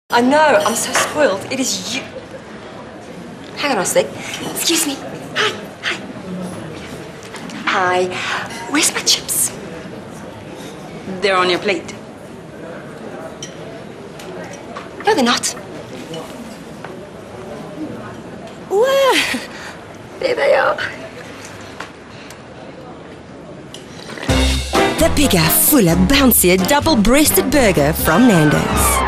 I know, I'm so spoiled. It is you. Hang on a sec. Excuse me. Hi. Hi. Where's my chips? They're on your plate. No, they're not. Whoa. There they are. The bigger, fuller, bouncier, double-breasted burger from Nando's.